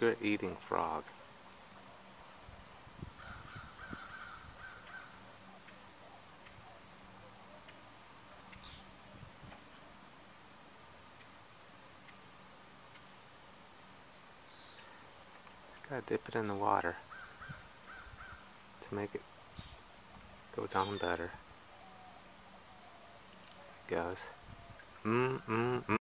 secret eating frog. Gotta dip it in the water to make it go down better. There it goes.